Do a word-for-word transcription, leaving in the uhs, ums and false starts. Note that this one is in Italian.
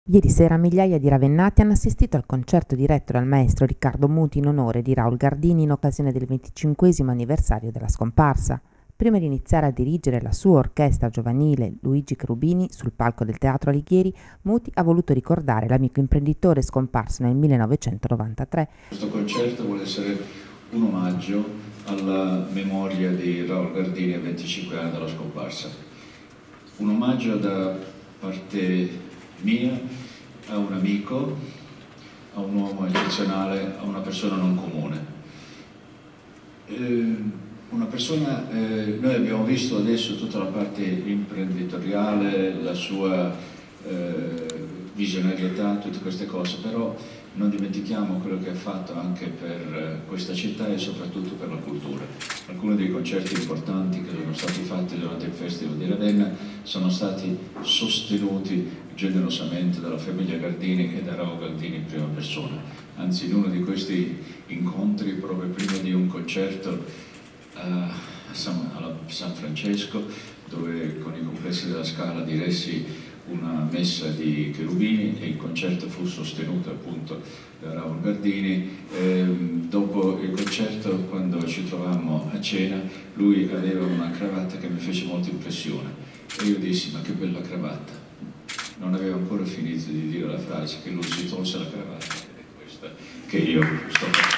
Ieri sera migliaia di ravennati hanno assistito al concerto diretto dal maestro Riccardo Muti in onore di Raul Gardini in occasione del venticinquesimo anniversario della scomparsa. Prima di iniziare a dirigere la sua orchestra giovanile Luigi Cherubini sul palco del Teatro Alighieri, Muti ha voluto ricordare l'amico imprenditore scomparso nel millenovecentonovantatré. Questo concerto vuole essere un omaggio alla memoria di Raul Gardini a venticinque anni dalla scomparsa. Un omaggio da parte mia a un amico, a un uomo eccezionale, a una persona non comune. Eh, una persona, eh, noi abbiamo visto adesso tutta la parte imprenditoriale, la sua eh, visionarietà, tutte queste cose, però non dimentichiamo quello che ha fatto anche per questa città e soprattutto per la cultura. Alcuni dei concerti importanti che sono stati fatti durante il Festival di Ravenna sono stati sostenuti generosamente dalla famiglia Gardini e da Raul Gardini in prima persona. Anzi, in uno di questi incontri, proprio prima di un concerto a San, a San Francesco, dove con i complessi della Scala diressi una messa di Cherubini e il concerto fu sostenuto appunto da Raul Gardini. Ehm, dopo il concerto, quando ci trovammo a cena, lui aveva una cravatta che mi fece molta impressione e io dissi: ma che bella cravatta! Non aveva ancora finito di dire la frase che lui si tolse la cravatta, ed è questa che io sto facendo.